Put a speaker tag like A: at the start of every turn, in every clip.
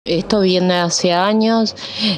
A: Esto viene hace años.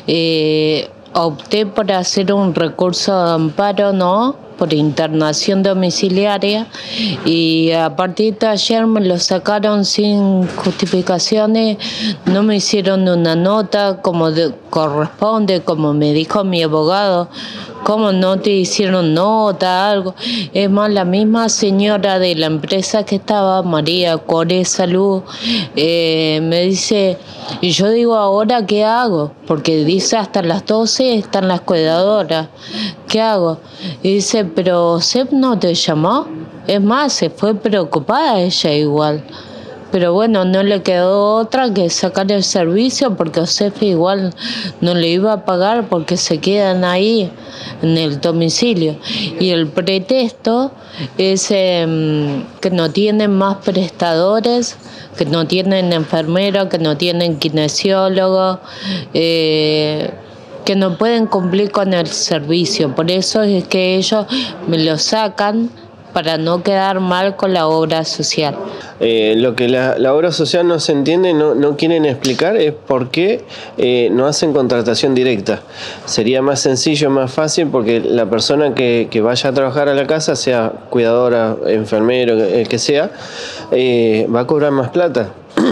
A: Opté por hacer un recurso de amparo, ¿no? Por internación domiciliaria, y a partir de ayer me lo sacaron sin justificaciones, no me hicieron una nota como corresponde, como me dijo mi abogado. ¿Cómo no te hicieron nota, algo? Es más, la misma señora de la empresa que estaba, María Core Salud, me dice, y yo digo, ¿ahora qué hago? Porque dice hasta las 12 están las cuidadoras. ¿Qué hago? Y dice, pero Sep no te llamó. Es más, se fue preocupada ella igual. Pero bueno, no le quedó otra que sacar el servicio, porque Josef igual no le iba a pagar porque se quedan ahí en el domicilio. Y el pretexto es que no tienen más prestadores, que no tienen enfermeros, que no tienen kinesiólogos, que no pueden cumplir con el servicio. Por eso es que ellos me lo sacan, para no quedar mal con la obra social.
B: Lo que la obra social no se entiende, no quieren explicar, es por qué no hacen contratación directa. Sería más sencillo, más fácil, porque la persona que vaya a trabajar a la casa, sea cuidadora, enfermero, el que sea, va a cobrar más plata.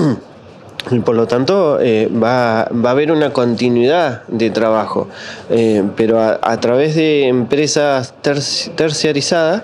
B: Y por lo tanto va a haber una continuidad de trabajo, pero a través de empresas terciarizadas,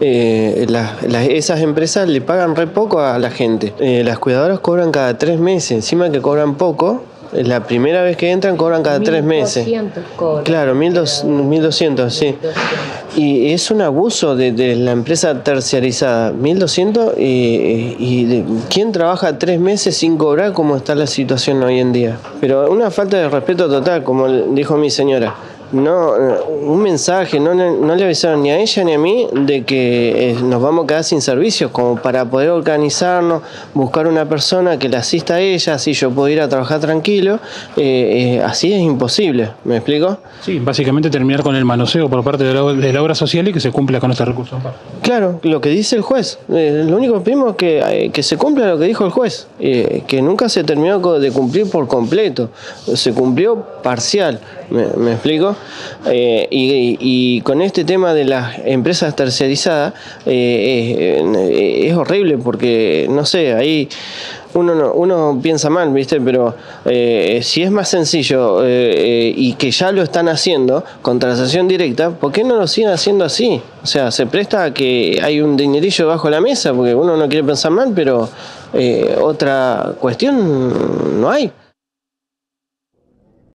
B: esas empresas le pagan re poco a la gente. Las cuidadoras cobran cada 3 meses, encima que cobran poco. La primera vez que entran cobran cada 3 meses.
A: 1.200 cobran.
B: Claro, 1.200, sí. Y es un abuso de la empresa terciarizada. 1.200 y ¿quién trabaja 3 meses sin cobrar como está la situación hoy en día? Pero una falta de respeto total, como dijo mi señora. No, un mensaje, no le avisaron ni a ella ni a mí de que nos vamos a quedar sin servicios, como para poder organizarnos, buscar una persona que la asista a ella, así yo puedo ir a trabajar tranquilo. Así es imposible, ¿me explico?
C: Sí, básicamente terminar con el manoseo por parte de la obra social y que se cumpla con este recurso.
B: Claro, lo que dice el juez. Lo único que pedimos es que se cumpla lo que dijo el juez, que nunca se terminó de cumplir por completo, se cumplió parcial, ¿me explico? Y con este tema de las empresas terciarizadas es horrible, porque no sé, ahí uno piensa mal, ¿viste? Pero si es más sencillo y que ya lo están haciendo, contratación directa, ¿por qué no lo siguen haciendo así? O sea, se presta a que hay un dinerillo bajo la mesa, porque uno no quiere pensar mal, pero otra cuestión no hay.